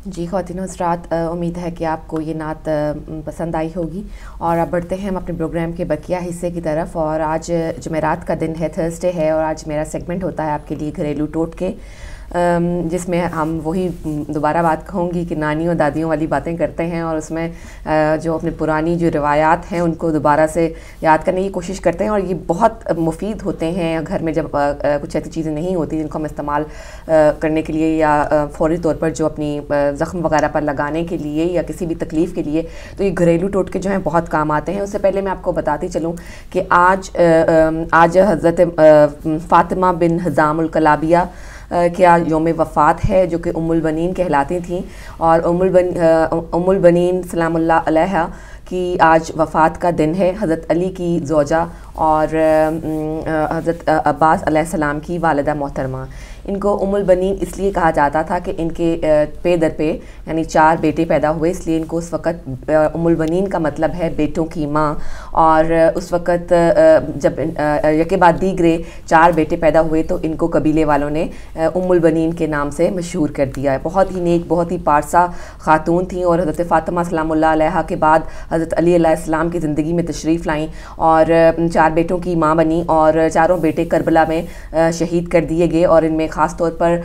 जी ख़वातीन हज़रात, उम्मीद है कि आपको ये नात पसंद आई होगी। और अब बढ़ते हैं हम अपने प्रोग्राम के बकिया हिस्से की तरफ। और आज जुमेरात का दिन है, थर्सडे है, और आज मेरा सेगमेंट होता है आपके लिए घरेलू टोटके, जिसमें हम वही दोबारा बात कहूँगी कि नानियों दादियों वाली बातें करते हैं और उसमें जो अपने पुरानी जो रवायात हैं उनको दोबारा से याद करने की कोशिश करते हैं। और ये बहुत मुफीद होते हैं घर में जब कुछ ऐसी चीज़ें नहीं होती जिनको हम इस्तेमाल करने के लिए या फ़ौरी तौर पर जो अपनी ज़ख्म वगैरह पर लगाने के लिए या किसी भी तकलीफ़ के लिए, तो ये घरेलू टोटके जो हैं बहुत काम आते हैं। उससे पहले मैं आपको बताती चलूँ कि आज हज़रत फ़ातिमा बिन हिज़ामुल कलाबिया क्या योम वफ़ात है, जो कि उम्मुल बनीन कहलाती थीं। और उम्मुल बनीन सलामुल्लाह अलैहा की आज वफ़ात का दिन है। हज़रत अली की ज़ौजा और हज़रत अब्बास अलैहिस्सलाम की वालिदा मोहतरमा। इनको उम्मुल बनीन इसलिए कहा जाता था कि इनके पे दर पे यानी 4 बेटे पैदा हुए, इसलिए इनको उस वक़्त उम्मुल बनीन का मतलब है बेटों की माँ। और उस वक़्त जब यके बाद दीगरे 4 बेटे पैदा हुए तो इनको कबीले वालों ने उम्मुल बनीन के नाम से मशहूर कर दिया है। बहुत ही नेक, बहुत ही पारसा ख़ातून थी और हज़रत फ़ातिमा सलामुल्लाह अलैहा के बाद हज़रत अली अलैहिस्सलाम की ज़िंदगी में तशरीफ़ लाईं और 4 बेटों की माँ बनी। और चारों बेटे करबला में शहीद कर दिए गए। और इनमें ख़ास तौर पर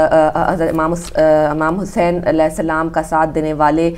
इमाम हुसैन अलैहिस्सलाम का साथ देने वाले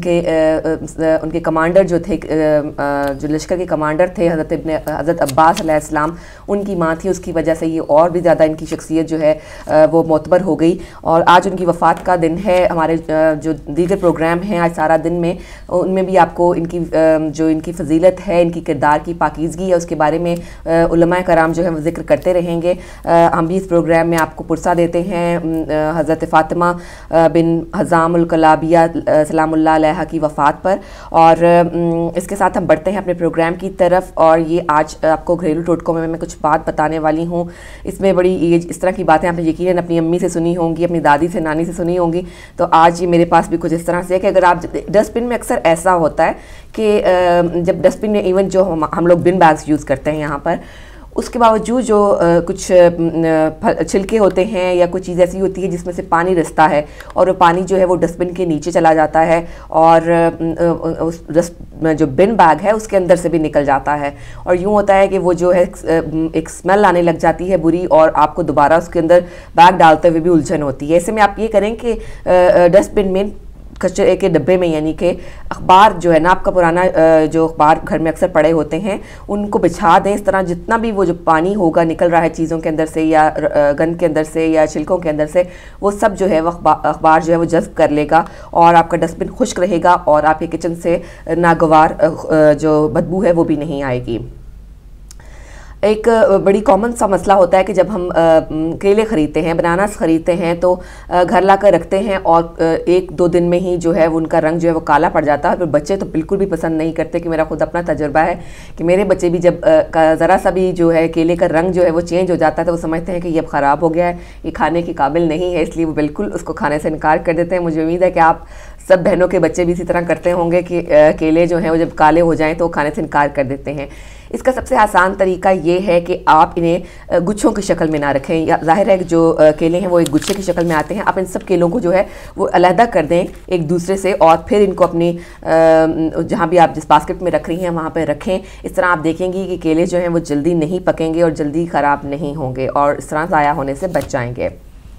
उनके कमांडर जो थे, जो लश्कर के कमांडर थे, हज़रत अब्बास अलैहिस्सलाम, उनकी माँ थी। उसकी वजह से ये और भी ज़्यादा इनकी शख्सियत जो है वो मोतबर हो गई। और आज उनकी वफ़ात का दिन है। हमारे जो दीगर प्रोग्राम हैं आज सारा दिन में, उनमें भी आपको जो इनकी फ़जीलत है, इनकी किरदार की पाकीज़गी है, उसके बारे में उलमाए कराम जो है वो ज़िक्र करते रहेंगे। हम भी इस प्रोग्राम में आपको पुरसा देते हैं हज़रत फ़ातिमा बिन हिज़ामुल कलाबिया सलामुल्लाह अलैहा की वफ़ात पर। और इसके साथ हम बढ़ते हैं अपने प्रोग्राम की तरफ। और ये आज आपको घरेलू टोटकों में मैं कुछ बात बताने वाली हूँ। इसमें बड़ी ये इस तरह की बातें आपने यकीनन अपनी अम्मी से सुनी होंगी, अपनी दादी से, नानी से सुनी होंगी। तो आज ये मेरे पास भी कुछ इस तरह से है कि अगर आप डस्टबिन में, अक्सर ऐसा होता है कि जब डस्टबिन में इवन जो हम लोग बिन बैग्स यूज़ करते हैं यहाँ पर, उसके बावजूद जो कुछ छिलके होते हैं या कुछ चीज़ ऐसी होती है जिसमें से पानी रिसता है और वो पानी जो है वो डस्टबिन के नीचे चला जाता है और उस जो बिन बैग है उसके अंदर से भी निकल जाता है। और यूँ होता है कि वो जो है एक स्मेल आने लग जाती है बुरी, और आपको दोबारा उसके अंदर बैग डालते हुए भी उलझन होती है। ऐसे में आप ये करें कि डस्टबिन में कचरे के डब्बे में, यानी कि अखबार जो है ना, आपका पुराना जो अखबार घर में अक्सर पड़े होते हैं, उनको बिछा दें इस तरह। जितना भी वो जो पानी होगा निकल रहा है चीज़ों के अंदर से या गंद के अंदर से या छिलकों के अंदर से, वो सब जो है वो अखबार जो है वो जज़्ब कर लेगा और आपका डस्टबिन खुश्क रहेगा और आपके किचन से नागवार जो बदबू है वो भी नहीं आएगी। एक बड़ी कॉमन सा मसला होता है कि जब हम केले ख़रीदते हैं, बनानास ख़रीदते हैं, तो घर ला कर रखते हैं और 1-2 दिन में ही जो है उनका रंग जो है वो काला पड़ जाता है। फिर बच्चे तो बिल्कुल भी पसंद नहीं करते। कि मेरा खुद अपना तजुर्बा है कि मेरे बच्चे भी जब ज़रा सा भी जो है केले का रंग जो है वो चेंज हो जाता है तो वो समझते हैं कि ये अब ख़राब हो गया है, ये खाने के काबिल नहीं है, इसलिए वो बिल्कुल उसको खाने से इनकार कर देते हैं। मुझे उम्मीद है कि आप सब बहनों के बच्चे भी इसी तरह करते होंगे कि केले जो हैं वो जब काले हो जाएँ तो खाने से इनकार कर देते हैं। इसका सबसे आसान तरीका ये है कि आप इन्हें गुच्छों की शक्ल में ना रखें। या ज़ाहिर है कि जो केले हैं वो एक गुच्छे की शक्ल में आते हैं। आप इन सब केलों को जो है वो अलहदा कर दें एक दूसरे से और फिर इनको अपनी जहाँ भी आप जिस बास्केट में रख रही हैं वहाँ पे रखें। इस तरह आप देखेंगी कि केले जो हैं वो जल्दी नहीं पकेंगे और जल्दी ख़राब नहीं होंगे और इस तरह ज़ाया होने से बच जाएंगे।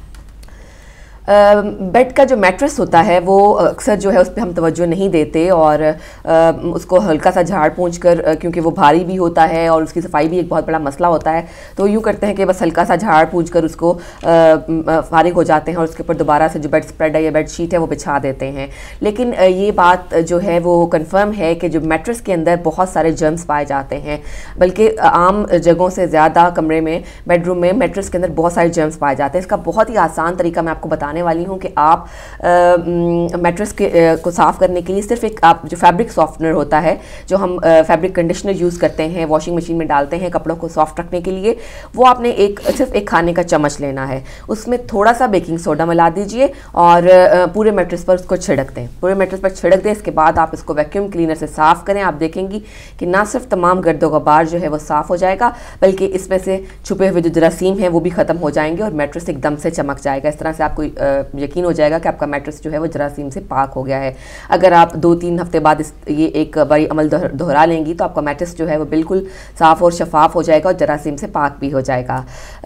बेड का जो मैट्रेस होता है वो अक्सर जो है उस पर हम तवज्जो नहीं देते और उसको हल्का सा झाड़ पोंछ कर, क्योंकि वो भारी भी होता है और उसकी सफाई भी एक बहुत बड़ा मसला होता है, तो यूँ करते हैं कि बस हल्का सा झाड़ पोंछ कर उसको फारिग हो जाते हैं और उसके ऊपर दोबारा से जो बेड स्प्रेड है या बेड शीट है वो बिछा देते हैं। लेकिन ये बात जो है वो कंफर्म है कि जो मैट्रेस के अंदर बहुत सारे जर्म्स पाए जाते हैं, बल्कि आम जगहों से ज़्यादा कमरे में, बेडरूम में मैट्रेस के अंदर बहुत सारे जर्म्स पाए जाते हैं। इसका बहुत ही आसान तरीका मैं आपको बताने वाली हूँ कि आप मैट्रेस को साफ़ करने के लिए सिर्फ एक आप जो फैब्रिक सॉफ्टनर होता है, जो हम फैब्रिक कंडीशनर यूज़ करते हैं, वॉशिंग मशीन में डालते हैं कपड़ों को सॉफ्ट रखने के लिए, वो आपने सिर्फ एक खाने का चम्मच लेना है। उसमें थोड़ा सा बेकिंग सोडा मिला दीजिए और पूरे मैट्रेस पर उसको छिड़क दें, पूरे मैट्रेस पर छिड़क दें। इसके बाद आप इसको वैक्यूम क्लीनर से साफ़ करें। आप देखेंगी कि ना सिर्फ तमाम गर्दो गुबार जो है वो साफ़ हो जाएगा, बल्कि इसमें से छुपे हुए जो जरासीम हैं वो भी ख़त्म हो जाएंगे और मैट्रेस एकदम से चमक जाएगा। इस तरह से आप कोई यकीन हो जाएगा कि आपका मैट्रेस जो है वो जरासीम से पाक हो गया है। अगर आप 2-3 हफ्ते बाद ये एक बारी अमल दोहरा लेंगी तो आपका मैट्रेस जो है वो बिल्कुल साफ़ और शफाफ हो जाएगा और जरासीम से पाक भी हो जाएगा।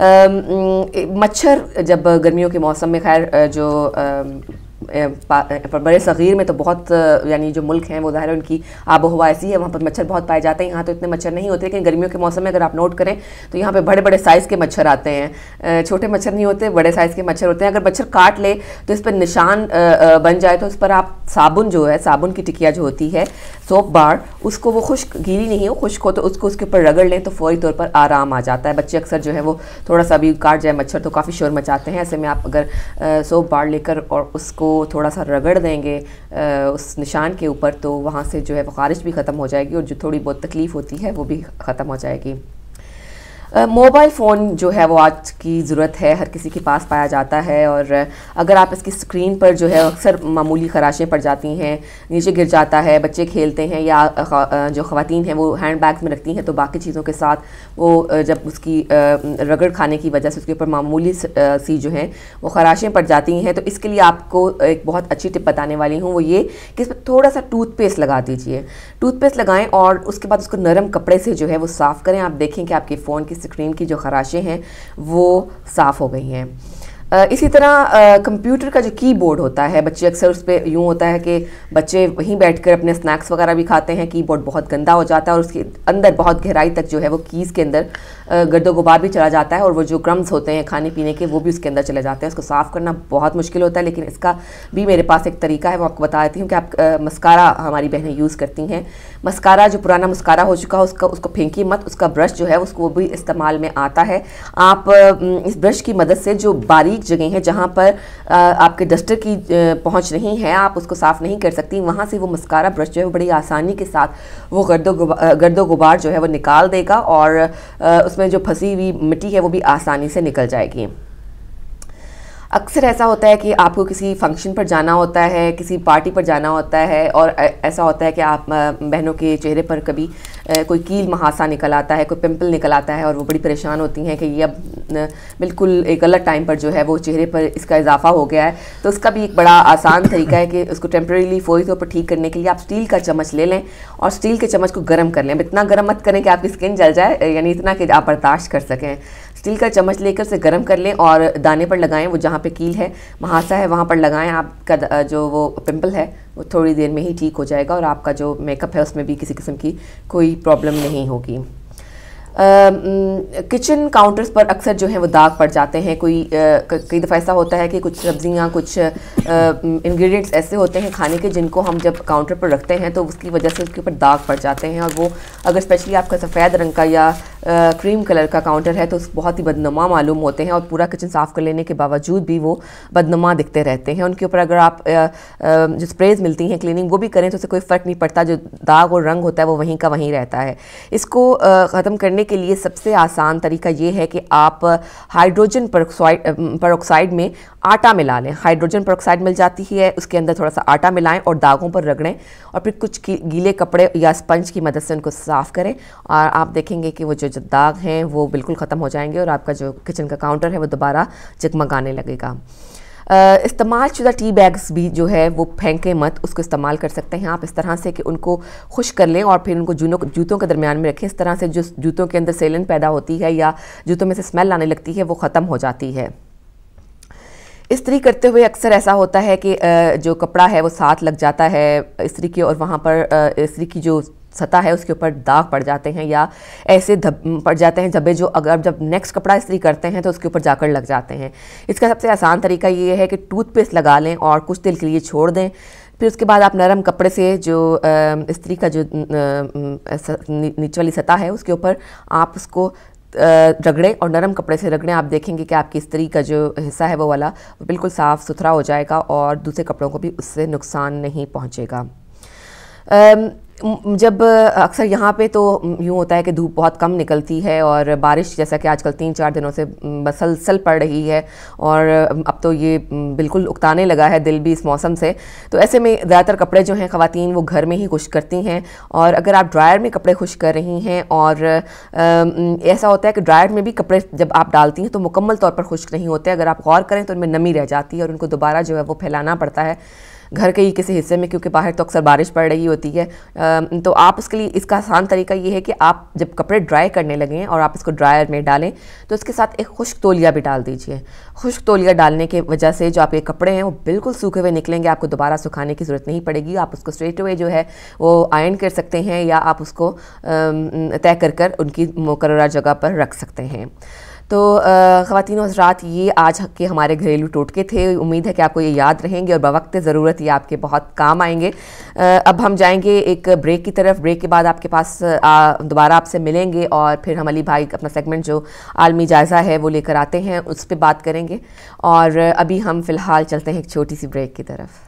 मच्छर जब गर्मियों के मौसम में, खैर जो बड़े सग़ीर में तो बहुत, यानी जो मुल्क हैं वो ज़ाहिर है उनकी आबो हवा ऐसी है, वहाँ पर मच्छर बहुत पाए जाते हैं। यहाँ तो इतने मच्छर नहीं होते, लेकिन गर्मियों के मौसम में अगर आप नोट करें तो यहाँ पे बड़े बड़े साइज़ के मच्छर आते हैं। छोटे मच्छर नहीं होते, बड़े साइज़ के मच्छर होते हैं। अगर मच्छर काट ले तो इस पर निशान बन जाए तो इस पर आप साबुन जो है, साबुन की टिकिया जो होती है, सोप बार, उसको वो खुश्क, गीली नहीं हो, खुश्क हो तो उसको उसके ऊपर रगड़ लें तो फौरी तौर पर आराम आ जाता है। बच्चे अक्सर जो है वो थोड़ा सा भी काट जाए मच्छर तो काफ़ी शोर मचाते हैं। ऐसे में आप अगर सोप बार लेकर और उसको थोड़ा सा रगड़ देंगे उस निशान के ऊपर तो वहाँ से जो है वो ख़ारिश भी ख़त्म हो जाएगी और जो थोड़ी बहुत तकलीफ़ होती है वो भी ख़त्म हो जाएगी। मोबाइल फ़ोन जो है वो आज की ज़रूरत है, हर किसी के पास पाया जाता है और अगर आप इसकी स्क्रीन पर जो है अक्सर मामूली ख़राशें पड़ जाती हैं, नीचे गिर जाता है, बच्चे खेलते हैं या जो ख़वातीन हैं वो हैंड बैग्स में रखती हैं तो बाकी चीज़ों के साथ वो जब उसकी रगड़ खाने की वजह से उसके ऊपर मामूली सी जो हैं वो ख़राशें पड़ जाती हैं, तो इसके लिए आपको एक बहुत अच्छी टिप बताने वाली हूँ। वो ये कि इस पर थोड़ा सा टूथपेस्ट लगा दीजिए, टूथपेस्ट लगाएँ और उसके बाद उसको नरम कपड़े से जो है वो साफ़ करें। आप देखें कि आपके फ़ोन की स्क्रीन की जो खराशें हैं वो साफ़ हो गई हैं। इसी तरह कंप्यूटर का जो कीबोर्ड होता है, बच्चे अक्सर उस पर यूँ होता है कि बच्चे वहीं बैठकर अपने स्नैक्स वगैरह भी खाते हैं, कीबोर्ड बहुत गंदा हो जाता है और उसके अंदर बहुत गहराई तक जो है वो कीज़ के अंदर गर्दो गुबार भी चला जाता है और वो जो क्रम्स होते हैं खाने पीने के वो भी उसके अंदर चले जाते हैं। उसको साफ़ करना बहुत मुश्किल होता है, लेकिन इसका भी मेरे पास एक तरीका है, वो आपको बता देती हूँ कि आप मस्कारा, हमारी बहनें यूज़ करती हैं, मस्कारा जो पुराना मस्कारा हो चुका है उसको फेंकी मत, उसका ब्रश जो है उसको वो भी इस्तेमाल में आता है। आप इस ब्रश की मदद से जो बारीक जगह हैं जहाँ पर आपके डस्टर की पहुँच नहीं है, आप उसको साफ़ नहीं कर सकती, वहाँ से वो मस्कारा ब्रश जो है वो बड़ी आसानी के साथ वो गर्दो गुबार जो है वो निकाल देगा और उसमें जो फंसी हुई मिट्टी है वो भी आसानी से निकल जाएगी। अक्सर ऐसा होता है कि आपको किसी फंक्शन पर जाना होता है, किसी पार्टी पर जाना होता है और ऐसा होता है कि आप बहनों के चेहरे पर कभी कोई कील महासा निकल आता है, कोई पिंपल निकल आता है और वो बड़ी परेशान होती हैं कि ये अब बिल्कुल एक गलत टाइम पर जो है वो चेहरे पर इसका इजाफा हो गया है। तो उसका भी एक बड़ा आसान तरीका है कि उसको टेम्परेरीली फौरी तौर पर ठीक करने के लिए आप स्टील का चम्मच ले लें और स्टील के चम्मच को गर्म कर लें। अब इतना गर्म मत करें कि आपकी स्किन जल जाए, यानी इतना कि आप बर्दाश्त कर सकें। स्टील का चम्मच लेकर उसे गर्म कर लें और दाने पर लगाएं, वो जहाँ पे कील है, महासा है, वहाँ पर लगाएं। आपका जो वो पिंपल है वो थोड़ी देर में ही ठीक हो जाएगा और आपका जो मेकअप है उसमें भी किसी किस्म की कोई प्रॉब्लम नहीं होगी। किचन काउंटर्स पर अक्सर जो है वो दाग पड़ जाते हैं। कई दफ़ा ऐसा होता है कि कुछ सब्जियां, कुछ इंग्रेडिएंट्स ऐसे होते हैं खाने के जिनको हम जब काउंटर पर रखते हैं तो उसकी वजह से उसके ऊपर दाग पड़ जाते हैं और वो अगर स्पेशली आपका सफ़ेद रंग का या क्रीम कलर का काउंटर है तो बहुत ही बदनुमा मालूम होते हैं और पूरा किचन साफ़ कर लेने के बावजूद भी वो बदनुमा दिखते रहते हैं। उनके ऊपर अगर आप जो स्प्रेज मिलती हैं क्लीनिंग वो भी करें तो उससे कोई फ़र्क नहीं पड़ता, जो दाग और रंग होता है वो वहीं का वहीं रहता है। इसको ख़त्म करने के लिए सबसे आसान तरीका ये है कि आप हाइड्रोजन परऑक्साइड में आटा मिला लें। हाइड्रोजन परऑक्साइड मिल जाती है, उसके अंदर थोड़ा सा आटा मिलाएं और दागों पर रगड़ें और फिर कुछ गीले कपड़े या स्पंज की मदद से उनको साफ़ करें और आप देखेंगे कि वो जो दाग हैं वो बिल्कुल ख़त्म हो जाएंगे और आपका जो किचन का काउंटर है वो दोबारा जगमगाने लगेगा। इस्तेमाल शुदा टी बैग्स भी जो है वो फेंकें मत, उसको इस्तेमाल कर सकते हैं आप इस तरह से कि उनको खुश्क कर लें और फिर उनको जूतों के दरमियान में रखें। इस तरह से जो जूतों के अंदर सेलन पैदा होती है या जूतों में से स्मेल आने लगती है वो ख़त्म हो जाती है। इस्त्री करते हुए अक्सर ऐसा होता है कि जो कपड़ा है वो साथ लग जाता है इस्त्री की और वहाँ पर इस्त्री की जो सतह है उसके ऊपर दाग पड़ जाते हैं या ऐसे पड़ जाते हैं धब्बे जो अगर जब नेक्स्ट कपड़ा इस्त्री करते हैं तो उसके ऊपर जाकर लग जाते हैं। इसका सबसे आसान तरीका ये है कि टूथपेस्ट लगा लें और कुछ देर के लिए छोड़ दें। फिर उसके बाद आप नरम कपड़े से जो इस्त्री का जो नीचे वाली सतह है उसके ऊपर आप उसको रगड़ें और नरम कपड़े से रगड़ें। आप देखेंगे कि आपकी इस्त्री का जो हिस्सा है वो वाला वो बिल्कुल साफ़ सुथरा हो जाएगा और दूसरे कपड़ों को भी उससे नुकसान नहीं पहुँचेगा। जब अक्सर यहाँ पे तो यूँ होता है कि धूप बहुत कम निकलती है और बारिश जैसा कि आजकल 3-4 दिनों से मसलसल पड़ रही है और अब तो ये बिल्कुल उकताने लगा है दिल भी इस मौसम से। तो ऐसे में ज़्यादातर कपड़े जो हैं ख़वातीन वो घर में ही खुश्क करती हैं। और अगर आप ड्रायर में कपड़े खुश्क कर रही हैं और ऐसा होता है कि ड्रायर में भी कपड़े जब आप डालती हैं तो मुकम्मल तौर पर खुश्क नहीं होते। अगर आप गौर करें तो उनमें नमी रह जाती है और उनको दोबारा जो है वो फैलाना पड़ता है घर के ही किसी हिस्से में, क्योंकि बाहर तो अक्सर बारिश पड़ रही होती है। तो आप उसके लिए इसका आसान तरीका ये है कि आप जब कपड़े ड्राई करने लगें और आप इसको ड्रायर में डालें तो इसके साथ एक खुश्क तौलिया भी डाल दीजिए। खुश्क तौलिया डालने की वजह से जो आपके कपड़े हैं वो बिल्कुल सूखे हुए निकलेंगे, आपको दोबारा सुखाने की ज़रूरत नहीं पड़ेगी। आप उसको स्ट्रेट अवे जो है वो आयरन कर सकते हैं या आप उसको तय कर उनकी मुकर्ररा जगह पर रख सकते हैं। तो ख़वातीन और हज़रात, ये आज के हमारे घरेलू टोटके थे। उम्मीद है कि आपको ये याद रहेंगे और बवक्त ज़रूरत ये आपके बहुत काम आएंगे। अब हम जाएंगे एक ब्रेक की तरफ। ब्रेक के बाद आपके पास दोबारा आपसे मिलेंगे और फिर हम अली भाई अपना सेगमेंट जो आलमी जायज़ा है वो लेकर आते हैं, उस पर बात करेंगे। और अभी हम फ़िलहाल चलते हैं एक छोटी सी ब्रेक की तरफ।